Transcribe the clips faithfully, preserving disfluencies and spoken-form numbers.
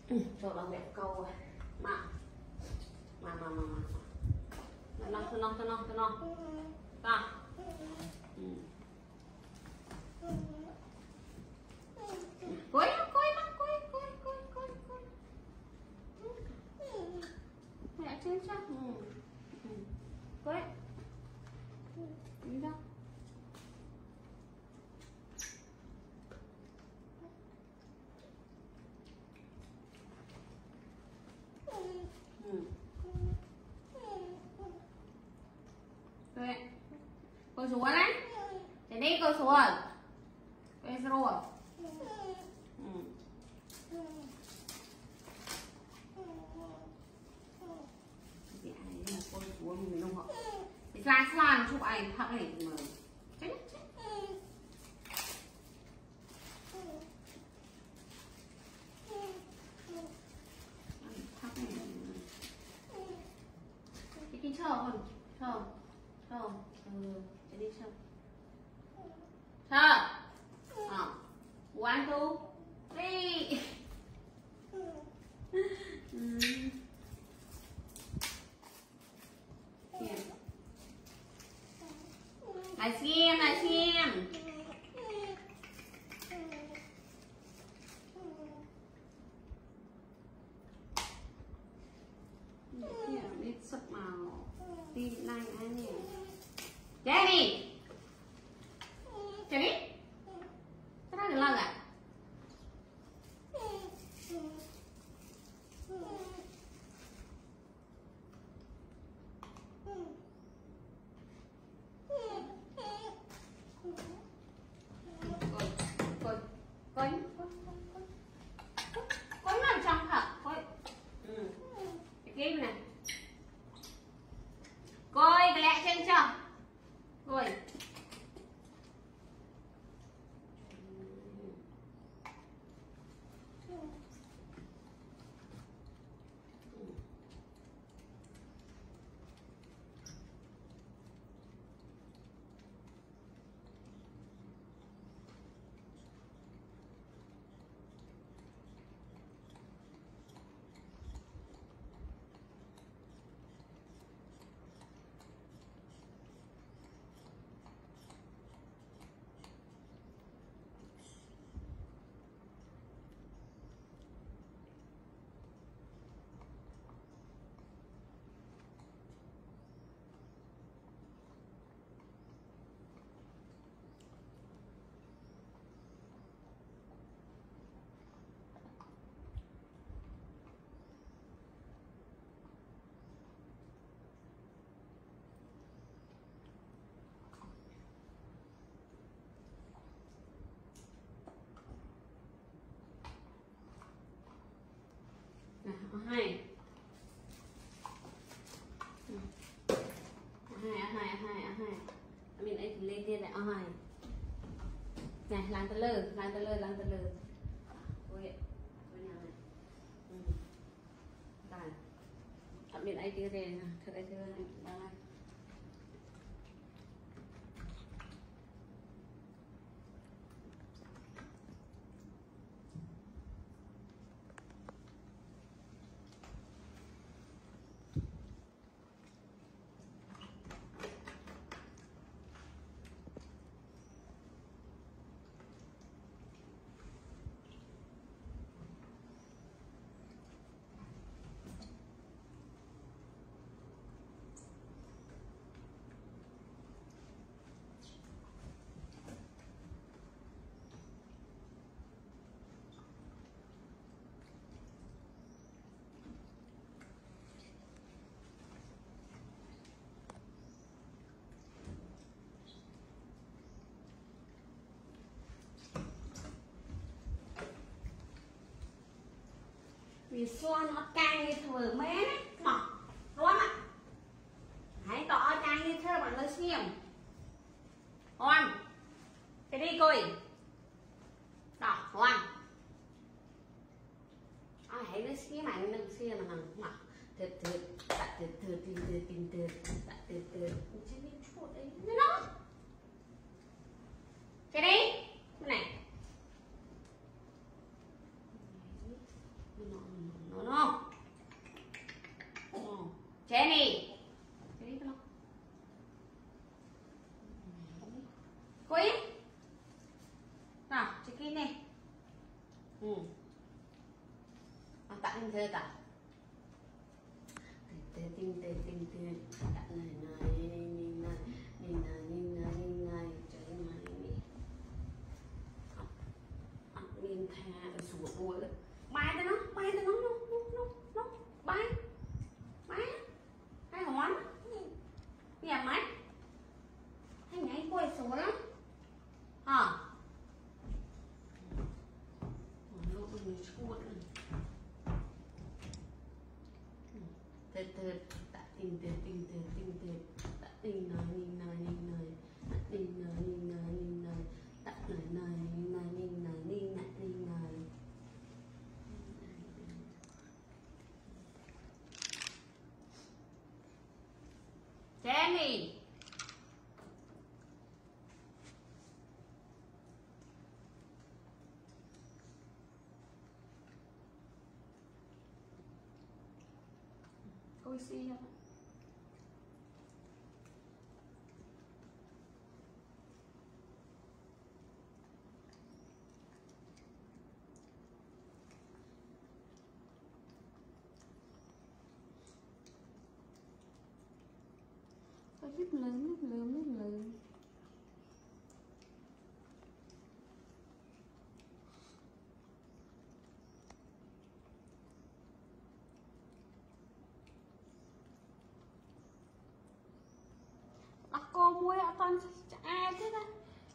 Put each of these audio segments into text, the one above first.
Cho nó mẹ câu rồi. Mà. Mà mà mà mà. Cho nó cho nó cho nó cho nó. Ta. Cối cối nó cối cối cối cối cối. Mẹ chơi chắc. Cối. Đi đâu? Cô xuống đấy. Để đi cô xuống. Cô rồi. Ừ. Thì ai là cô xuống mình không họ. Thì ra sàn chụp ảnh thật này mà. Chết chết. Thắc này. Cái cái chờ không? Chờ. Chờ. Ừ. Đi sao? Sao? Ờ. One, two, three. Ừ. Lại xem, lại xem. Đi sập màu. Đi này ai nè. Jenny! Jenny? Sao nó đừng lần à? Coi, coi, coi, coi nó trong hả? Coi. Ừ. Cái game này. Coi, cái lẹ chân cho. Rồi. Hai hai hai hai hai mình ấy lên trên này hai này làm tơ lơ làm tơ lơ làm tơ lơ ôi ôi nhà này đây mình ấy kia đây thật ấy chưa này đang này vì xoan nó cay như thừa mé đấy mỏ đúng không ạ hãy tỏ cay như thơ bạn nói xiêm hoan cái đi coi đỏ hoan ai hãy nói xiêm ảnh nâng xiêm mà nâng mỏ thật thật thật thật thật tin thật tin thật thật thật thật chứ biết chuột đấy nó cái đi cái này thơ cả tinh tinh tinh tinh tinh này này nhìn này nhìn này nhìn này nhìn này trời này ăn miên tha ở sủa bùa đấy bay tới nó bay tới nó nó nó nó bay bay hay hòn nhà máy hay nhảy quay sủa lắm hả nó mình chua tê tê tạ tình tê tình tê tình tê tạ tình nói nhìn nói nhìn nói tạ tình nói nhìn nói nhìn nói tạ nói nói nhìn nói nhìn nói nhìn nói nhìn nói Jenny Ôi xì nha. Tôi lít lớn lít lớn lít lớn. Cô muối ở toàn ai thế này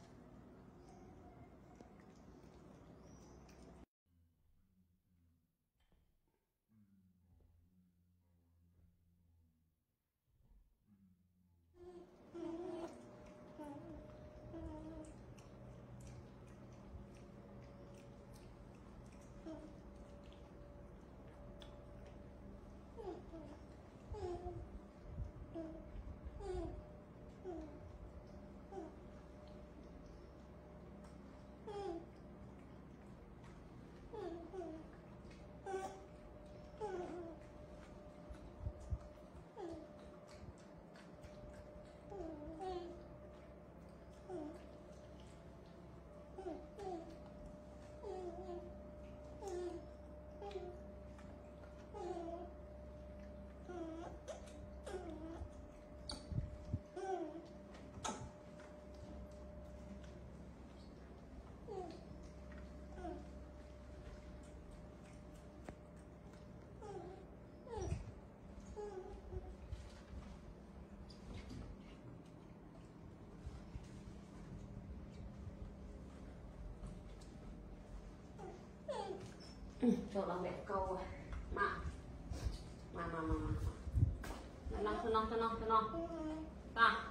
cho nó đẹp câu mà mà mà mà mà nó cho nó cho nó cho nó ta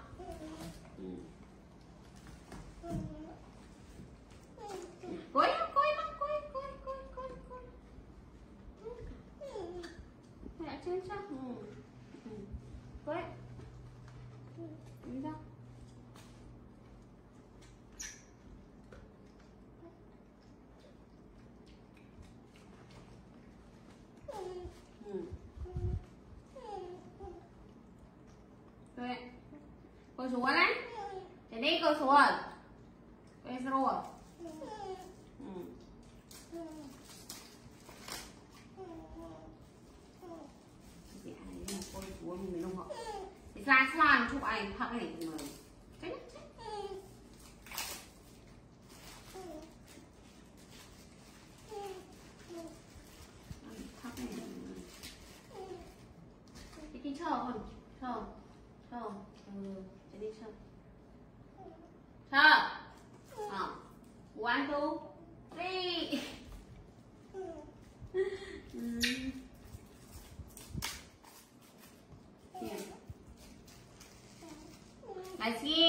cối cối nó cối cối cối cối cối mẹ chơi chắc cối đi ra cô xuống đấy, để đi cô xuống, cô rồi, chị ấy là cô xuống mình không họ, thì ra sàn chụp ảnh thật này mà, cái cái chờ còn chờ chờ ừ, đi chờ chờ ờ one two three ừ. Nice game.